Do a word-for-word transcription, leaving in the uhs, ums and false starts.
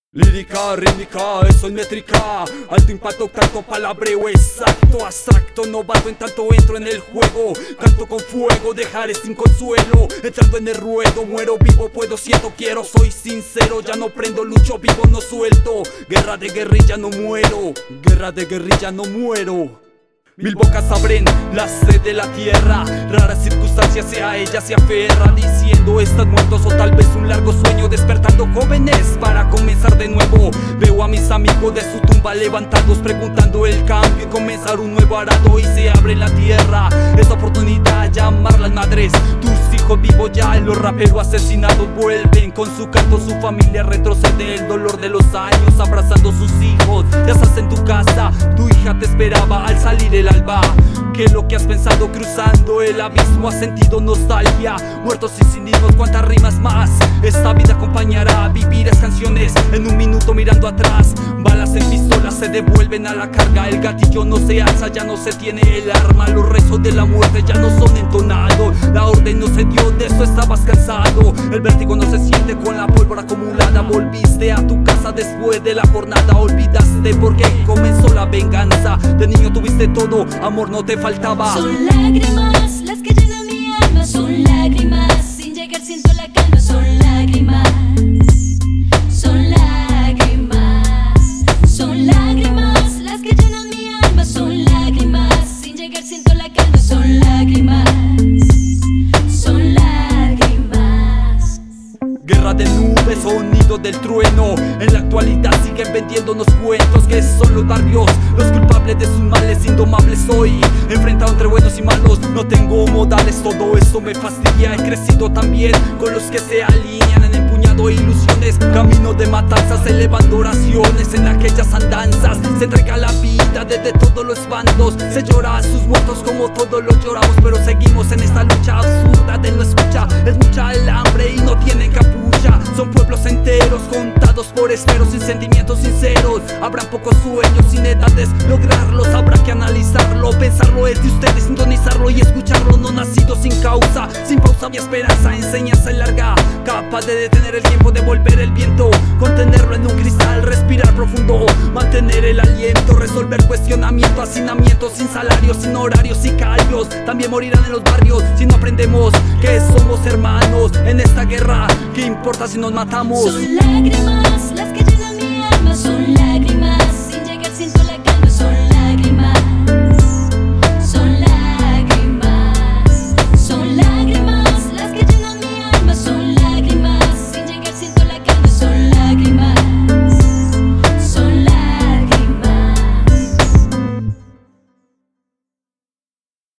Lírica, rítmica, eso es métrica. Alto impacto, tanto palabreo exacto. Abstracto, novato en tanto entro en el juego. Canto con fuego, dejaré sin consuelo. Entrando en el ruedo, muero vivo, puedo, siento, quiero. Soy sincero, ya no prendo, lucho vivo, no suelto. Guerra de guerrilla, no muero. Guerra de guerrilla, no muero. Mil bocas abren la sed de la tierra. Raras circunstancias y a ella se aferra, diciendo están muertos o tal vez un largo sueño. Despertando jóvenes para comenzar de nuevo. Veo a mis amigos de su tumba levantados, preguntando el cambio y comenzar un nuevo arado. Y se abre la tierra, esta oportunidad, llamar las madres. Tus hijos vivos ya, los raperos asesinados vuelven. Con su canto su familia retrocede, el dolor de los años abrazando sus hijos. Ya estás en tu casa, tu hija te esperaba al salir el alba. ¿Qué es lo que has pensado cruzando el abismo? ¿Has sentido nostalgia? Muertos y sin himnos, ¿cuántas rimas más? Esta vida acompañará, vivirás canciones en un minuto mirando atrás. Balas en pistolas se devuelven a la carga. El gatillo no se alza, ya no se tiene el arma. Los rezos de la muerte ya no son entonados. La orden no se dio, de eso estabas cansado. El vértigo no se siente con la pólvora acumulada. Volviste a tu casa después de la jornada. Olvidaste porque comenzó la venganza. De niño tuviste todo, amor no te faltaba. Son lágrimas las que llenan mi alma. Son lágrimas, sin llegar siento la calma. Son lágrimas, son lágrimas. Son lágrimas las que llenan mi alma. Son lágrimas, sin llegar siento la calma. Son lágrimas, son lágrimas. Guerra de nubes, sonido del trueno. En la actualidad siguen vendiéndonos cuentos que son los barrios los culpables de sus males indomables. Hoy enfrentado entre buenos y malos, no tengo modales, todo eso me fastidia. He crecido también con los que se alinean en empuñado ilusiones. Camino de matanzas, elevando oraciones en aquellas andanzas. Se entrega la vida desde todos los bandos. Se llora a sus muertos como todos los lloramos, pero seguimos en esta lucha absurda de no escucha. Es mucha el hambre y no tienen capucha. Son pueblos enteros contados por esferos sin sentimientos sinceros. Habrán pocos sueños sin edades, lograrlos habrá que analizarlo. Pensarlo es de ustedes, sintonizarlo y escucharlo. No nacido sin causa, sin pausa mi esperanza. Enseñanza larga, capaz de detener el tiempo, devolver el viento, contenerlo en un cristal, respirar profundo, mantener el aliento, resolver cuestionamiento, hacinamiento, sin salarios, sin horarios, sicarios. También morirán en los barrios si no aprendemos que somos hermanos en esta guerra. ¿Qué importa si nos matamos? Son lágrimas